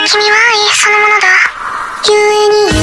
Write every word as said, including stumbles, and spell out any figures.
君は愛そのものだ。 故に